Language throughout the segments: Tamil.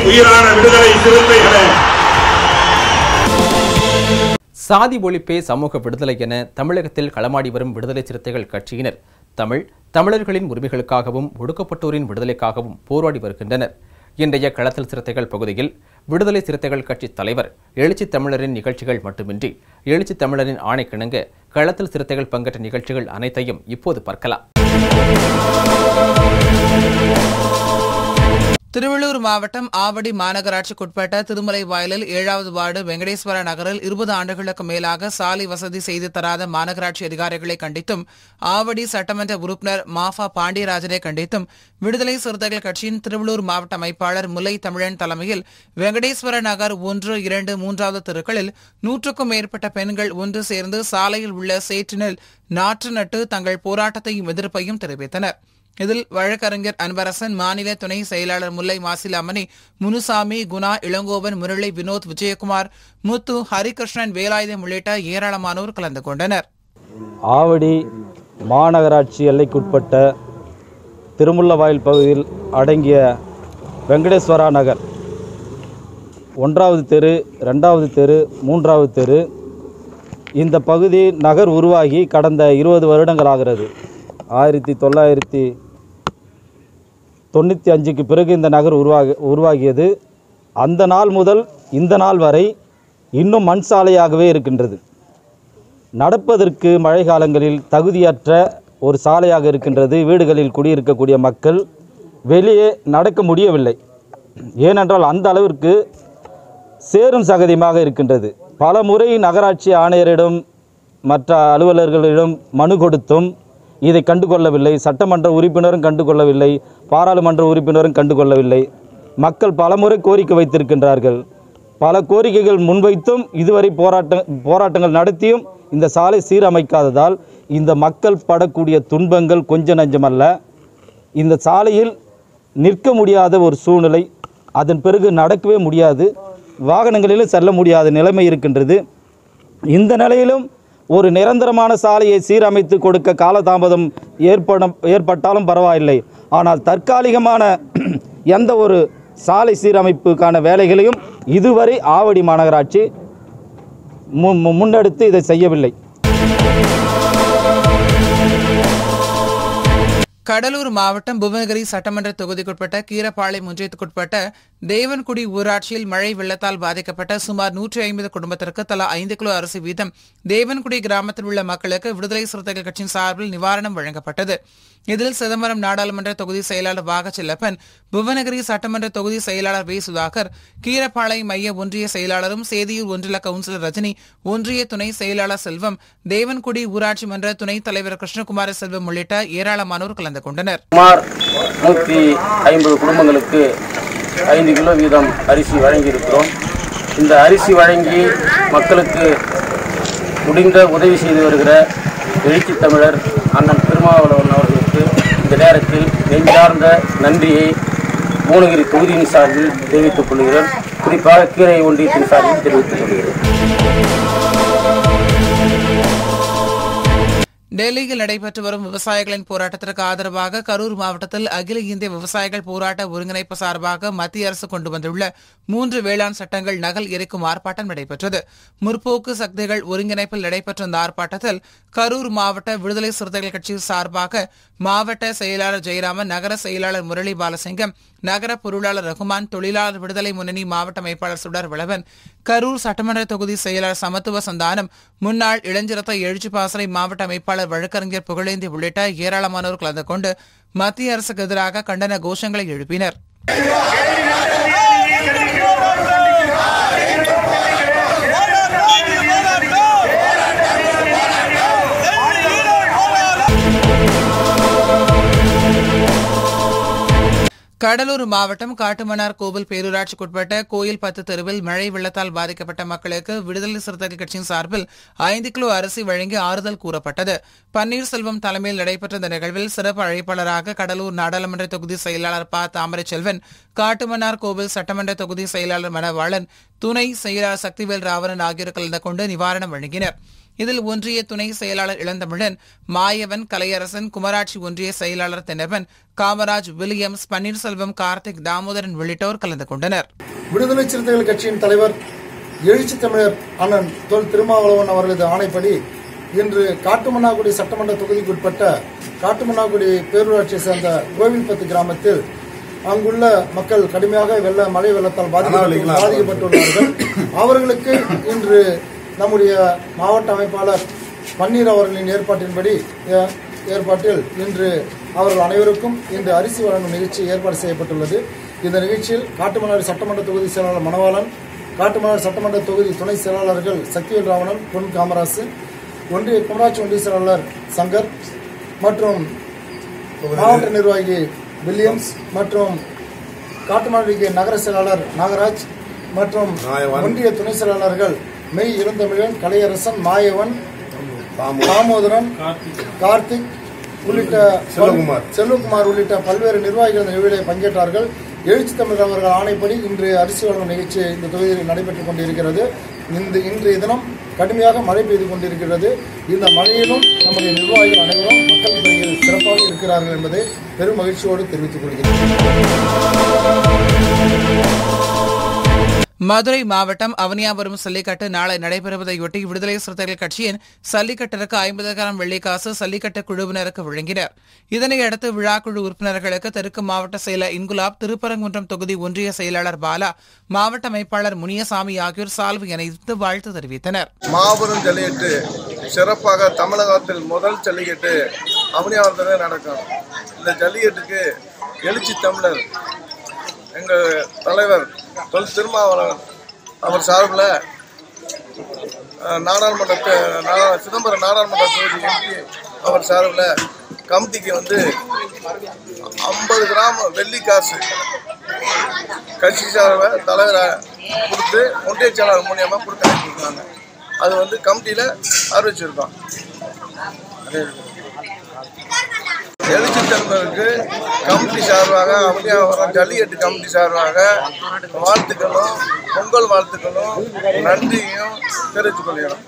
உயிரான விடுதலை சிறுத்தைகளே. சாதி ஒழிப்பே சமூக விடுதலை என தமிழகத்தில் களமாடி வரும் விடுதலை சிறுத்தைகள் கட்சியினர் தமிழர்களின் உரிமைகளுக்காகவும் ஒடுக்கப்பட்டோரின் விடுதலைக்காகவும் போராடி வருகின்றனர். இன்றைய களத்தில் சிறுத்தைகள் பகுதியில் விடுதலை சிறுத்தைகள் கட்சி தலைவர் எழுச்சி தமிழரின் நிகழ்ச்சிகள் மட்டுமின்றி எழுச்சி தமிழரின் ஆணைக்கிணங்க களத்தில் சிறுத்தைகள் பங்கேற்ற நிகழ்ச்சிகள் அனைத்தையும் இப்போது பார்க்கலாம். திருவள்ளூர் மாவட்டம் ஆவடி மாநகராட்சிக்குட்பட்ட திருமலை வயலில் 7வது வார்டு வெங்கடேஸ்வர நகரில் 20 ஆண்டுகளுக்கு மேலாக சாலை வசதி செய்து தராத மாநகராட்சி அதிகாரிகளை கண்டித்தும் ஆவடி சட்டமன்ற உறுப்பினர் மாஃபா பாண்டியராஜனை கண்டித்தும் விடுதலை சிறுத்தைகள் கட்சியின் திருவள்ளூர் மாவட்ட அமைப்பாளர் முல்லை தமிழன் தலைமையில் வெங்கடேஸ்வர நகர் 1, 2, 3வது தெருக்களில் 100க்கும் மேற்பட்ட பெண்கள் ஒன்று சேர்ந்து சாலையில் உள்ள சேற்றினில் நாற்று நட்டு தங்கள் போராட்டத்தையும் எதிர்ப்பையும் தெரிவித்தனர். இதில் வழக்கறிஞர் அன்பரசன், மாநில துணை செயலாளர் முல்லை மாசிலாமணி, முனுசாமி, குணா, இளங்கோவன், முரளி, வினோத், விஜயகுமார், முத்து, ஹரிகிருஷ்ணன், வேலாயுதம் உள்ளிட்ட ஏராளமானோர் கலந்து கொண்டனர். ஆவடி மாநகராட்சி எல்லைக்குட்பட்ட திருமுல்லவாயில் பகுதியில் அடங்கிய வெங்கடேஸ்வரா நகர் 1வது தெரு, 2வது தெரு, 3வது தெரு, இந்த பகுதி நகர் உருவாகி கடந்த 20 வருடங்கள் ஆகிறது. 1995க்கு பிறகு இந்த நகர் உருவாகியது. அந்த நாள் முதல் இந்த நாள் வரை இன்னும் மண் சாலையாகவே இருக்கின்றது. நடப்பதற்கு மழை காலங்களில் தகுதியற்ற ஒரு சாலையாக இருக்கின்றது. வீடுகளில் குடியிருக்கக்கூடிய மக்கள் வெளியே நடக்க முடியவில்லை. ஏனென்றால் அந்த அளவிற்கு சேரும் சகதியமாக இருக்கின்றது. பல முறை நகராட்சி ஆணையரிடம் மற்ற அலுவலர்களிடம் மனு கொடுத்தும் இதை கண்டுகொள்ளவில்லை. சட்டமன்ற உறுப்பினரும் கண்டுகொள்ளவில்லை, பாராளுமன்ற உறுப்பினரும் கண்டுகொள்ளவில்லை. மக்கள் பலமுறை கோரிக்கை வைத்திருக்கின்றார்கள். பல கோரிக்கைகள் முன்வைத்தும் இதுவரை போராட்டங்கள் நடத்தியும் இந்த சாலை சீரமைக்காததால் இந்த மக்கள் படக்கூடிய துன்பங்கள் கொஞ்ச நஞ்சமல்ல. இந்த சாலையில் நிற்க முடியாத ஒரு சூழ்நிலை, அதன் பிறகு நடக்கவே முடியாது, வாகனங்களிலும் செல்ல முடியாத நிலைமை இருக்கின்றது. இந்த நிலையிலும் ஒரு நிரந்தரமான சாலையை சீரமைத்து கொடுக்க காலதாமதம் ஏற்பட்டாலும் பரவாயில்லை. ஆனால் தற்காலிகமான எந்த ஒரு சாலை சீரமைப்புக்கான வேலைகளையும் இதுவரை ஆவடி மாநகராட்சி முன்னெடுத்து இதை செய்யவில்லை. கடலூர் மாவட்டம் புவனகிரி சட்டமன்ற தொகுதிக்குட்பட்ட கீரப்பாளையம் ஒன்றியத்துக்குட்பட்ட தேவன்குடி ஊராட்சியில் மழை வெள்ளத்தால் பாதிக்கப்பட்ட சுமார் 150 குடும்பத்திற்கு தலா 5 கிலோ அரிசி வீதம் தேவன்குடி கிராமத்தில் உள்ள மக்களுக்கு விடுதலை சிறுத்தைகள் கட்சியின் சார்பில் நிவாரணம் வழங்கப்பட்டது. இதில் சிதம்பரம் நாடாளுமன்ற தொகுதி செயலாளர் வாகச்செல்லப்பன், புவனகிரி சட்டமன்ற தொகுதி செயலாளர் வே சுதாகர், கீரப்பாளையம் மைய ஒன்றிய செயலாளரும் சேதியூர் ஒன்றிய கவுன்சிலர் ரஜினி, ஒன்றிய துணை செயலாளர் செல்வம், தேவன்குடி ஊராட்சி மன்ற துணைத் தலைவர் கிருஷ்ணகுமார செல்வம் உள்ளிட்ட ஏராளமானோர் கலந்து கொண்டனர். சுமார் 150 குடும்பங்களுக்கு 5 கிலோ வீதம் அரிசி வழங்கியிருக்கிறோம். இந்த அரிசி வழங்கி மக்களுக்கு முடிந்த உதவி செய்து வருகிற எழுச்சி தமிழர் அண்ணன் திருமாவளவன் அவர்களுக்கு இந்த நேரத்தில் நெஞ்சார்ந்த நன்றியை புவனகிரி தொகுதியின் சார்பில் தெரிவித்துக் கொள்கிறேன். குறிப்பாக கீரை ஒன்றியத்தின் சார்பில் தெரிவித்துக் கொள்கிறேன். டெல்லியில் நடைபெற்று வரும் விவசாயிகளின் போராட்டத்திற்கு ஆதரவாக கரூர் மாவட்டத்தில் அகில இந்திய விவசாயிகள் போராட்ட ஒருங்கிணைப்பு சார்பாக மத்திய அரசு கொண்டு வந்துள்ள 3 வேளாண் சட்டங்கள் நகல் எரிக்கும் ஆர்ப்பாட்டம் நடைபெற்றது. முற்போக்கு சக்திகள் ஒருங்கிணைப்பில் நடைபெற்ற இந்த ஆர்ப்பாட்டத்தில் கரூர் மாவட்ட விடுதலை சிறுத்தைகள் கட்சி சார்பாக மாவட்ட செயலாளர் ஜெயராமன், நகர செயலாளர் முரளி பாலசிங்கம், நகர பொருளாளர் ரகுமான், தொழிலாளர் விடுதலை முன்னணி மாவட்ட அமைப்பாளர் சுடர் வளவன், கரூர் சட்டமன்ற தொகுதி செயலாளர் சமத்துவ சந்தானம், முன்னாள் இளஞ்சிரத்த எழுச்சி பாசறை மாவட்ட அமைப்பாளர் வழக்கறிஞர் புகழேந்தி உள்ளிட்ட ஏராளமானோர் கலந்து கொண்டு மத்திய அரசுக்கு எதிராக கண்டன கோஷங்களை எழுப்பினர். கடலூர் மாவட்டம் காட்டுமன்னார் கோவில் பேரூராட்சிக்குட்பட்ட கோயில் 10 தெருவில் மழை வெள்ளத்தால் பாதிக்கப்பட்ட மக்களுக்கு விடுதலை சிறுத்தைகள் கட்சியின் சார்பில் 5 கிலோ அரிசி வழங்கி ஆறுதல் கூறப்பட்டது. பன்னீர்செல்வம் தலைமையில் நடைபெற்ற இந்த நிகழ்வில் சிறப்பு அழைப்பாளராக கடலூர் நாடாளுமன்ற தொகுதி செயலாளர் ப. தாமரை செல்வன், காட்டுமன்னார் கோவில் சட்டமன்ற தொகுதி செயலாளர் மணவாளன், துணை செயலாளர் சக்திவேல் ராவணன் ஆகியோர் கலந்து கொண்டு நிவாரணம் வழங்கினர். இதில் ஒன்றிய துணை செயலாளர் இளந்தமிழன், மாயவன், கலையரசன், குமராட்சி ஒன்றிய செயலாளர் தென்னவன், காமராஜ், வில்லியம்ஸ், பன்னீர்செல்வம், கார்த்திக், தாமோதரன் உள்ளிட்டோர் கலந்து கொண்டனர். விடுதலை சிறுத்தைகள் கட்சியின் தலைவர் எழுச்சி தமிழர் அண்ணன் தொல் திருமாவளவன் அவர்களது ஆணைப்படி இன்று காட்டுமன்னாகுடி சட்டமன்ற தொகுதிக்குட்பட்ட காட்டுமன்னாகுடி பேரூராட்சியை சேர்ந்த கோவில்பத்து கிராமத்தில் அங்குள்ள மக்கள் கடுமையாக மழை வெள்ளத்தால் பாதிக்கப்பட்டுள்ளார்கள். அவர்களுக்கு இன்று நம்முடைய மாவட்ட அமைப்பாளர் பன்னீர் அவர்களின் ஏற்பாட்டில் இன்று அவர்கள் அனைவருக்கும் இன்று அரிசி வழங்கும் நிகழ்ச்சி ஏற்பாடு செய்யப்பட்டுள்ளது. இந்த நிகழ்ச்சியில் காட்டுமன்னாடி சட்டமன்ற தொகுதி செயலாளர் மணவாளன், காட்டுமன்னாடி சட்டமன்ற தொகுதி துணை செயலாளர்கள் சக்திவேல் ராவணன், பொன் காமராசு, ஒன்றிய குமராட்சி ஒன்றிய செயலாளர் சங்கர் மற்றும் மாவட்ட நிர்வாகி வில்லியம்ஸ் மற்றும் காட்டுமன்னாடி நகர செயலாளர் நாகராஜ் மற்றும் ஒன்றிய துணை செயலாளர்கள் மெய் இளந்தமிழன், கலையரசன், மாயவன், தாமோதரன், கார்த்திக் உள்ளிட்ட செல்வகுமார் உள்ளிட்ட பல்வேறு நிர்வாகிகள் இந்த நிகழ்வில் பங்கேற்றார்கள். எழுச்சி தமிழர் அவர்கள் ஆணைப்படி இன்று அரிசி வழங்கும் நிகழ்ச்சி இந்த தொகுதியில் நடைபெற்றுக் கொண்டிருக்கிறது. இன்றைய தினம் கடுமையாக மழை பெய்து கொண்டிருக்கிறது. இந்த மழையிலும் நம்முடைய நிர்வாகிகள் அனைவரும் மக்கள் பணியில் சிறப்பாக இருக்கிறார்கள் என்பதை பெரும் மகிழ்ச்சியோடு தெரிவித்துக் கொள்கிறேன். மதுரை மாவட்டம் அவனியாபுரம் சல்லிக்கட்டு நாளை நடைபெறுவதையொட்டி விடுதலை சிறுத்தைகள் கட்சியின் சல்லிக்கட்டிற்கு 50,000 வெள்ளிக்காசு சல்லிக்கட்டு குழுவினருக்கு வழங்கினர். இதனையடுத்து விழாக்குழு உறுப்பினர்களுக்கு தெற்கு மாவட்ட செயலர் இன்குலாப், திருப்பரங்குன்றம் தொகுதி ஒன்றிய செயலாளர் பாலா, மாவட்ட அமைப்பாளர் முனியசாமி ஆகியோர் சால்வை அணிவித்து வாழ்த்து தெரிவித்தனர். மாபெரும் ஜல்லிக்கட்டு சிறப்பாக தமிழகத்தில் முதல் ஜல்லிக்கட்டு அவனியாபுரத்தில் நடக்கும். இந்த ஜல்லிக்கட்டுக்கு எழுச்சி தமிழர் எங்கள் தலைவர் தொல் திருமாவளவன் அவர் சார்பில் சிதம்பரம் நாடாளுமன்ற தொகுதி எம்பி அவர் சார்பில் கமிட்டிக்கு 50 கிராம் வெள்ளி காசு கட்சி சார்பில் தலைவரை கொடுத்து ஒன்றிய செயலாளர் மூலியமாக கொடுத்து அனுப்பியிருக்காங்க. அது கமிட்டியில் அறிவிச்சிருக்கோம். எழுச்சி தமிழருக்கு கமிட்டி சார்பாக அவனியாபுரம் ஜல்லிக்கட்டு கமிட்டி சார்பாக வாழ்த்துக்களும் பொங்கல் வாழ்த்துக்களும் நன்றியும் தெரிவித்துக் கொள்கிறோம்.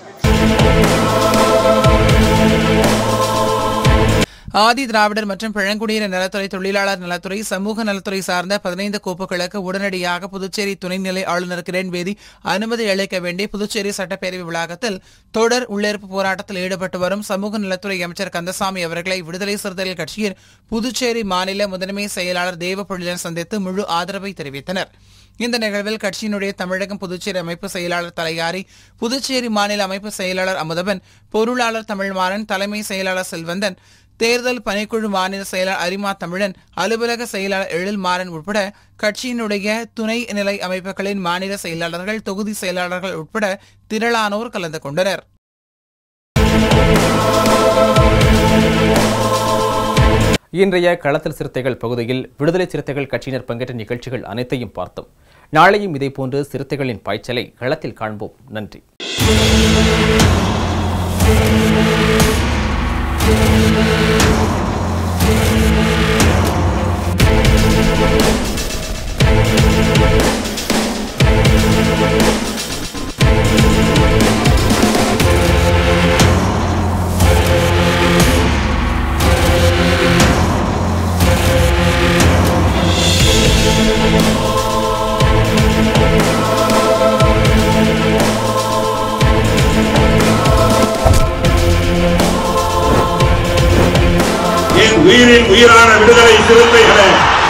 ஆதி திராவிடர் மற்றும் பழங்குடியினர் நலத்துறை, தொழிலாளர் நலத்துறை, சமூக நலத்துறை சார்ந்த 15 கோப்புகளுக்கு உடனடியாக புதுச்சேரி துணைநிலை ஆளுநர் கிரண்பேடி அனுமதி அளிக்க வேண்டி புதுச்சேரி சட்டப்பேரவை வளாகத்தில் தொடர் உள்ளிருப்பு போராட்டத்தில் ஈடுபட்டு வரும் சமூக நலத்துறை அமைச்சர் கந்தசாமி அவர்களை விடுதலை சிறுத்தைகள் கட்சியின் புதுச்சேரி மாநில முதன்மை செயலாளர் தேவபொழிலன் சந்தித்து முழு ஆதரவை தெரிவித்தனர். இந்த நிகழ்வில் கட்சியினுடைய தமிழகம் புதுச்சேரி அமைப்பு செயலாளர் தலையாரி, புதுச்சேரி மாநில அமைப்பு செயலாளர் அமுதவன், பொருளாளர் தமிழ்மாறன், தலைமை செயலாளர் செல்வந்தன், தேர்தல் பணிக்குழு மாநில செயலாளர் அரிமா தமிழன், அலுவலக செயலாளர் எழில் மாறன் உட்பட கட்சியினுடைய துணை நிலை அமைப்புகளின் மாநில செயலாளர்கள், தொகுதி செயலாளர்கள் உட்பட திரளானோர் கலந்து கொண்டனர். இன்றைய களத்தில் சிறுத்தைகள் பகுதியில் விடுதலை சிறுத்தைகள் கட்சியினர் பங்கேற்ற நிகழ்ச்சிகள் அனைத்தையும் பார்த்தோம். நாளையும் இதேபோன்று சிறுத்தைகளின் பாய்ச்சலை களத்தில் காண்போம். நன்றி. உயிரின் உயிரான விடுதலை சிறுத்தைகளே,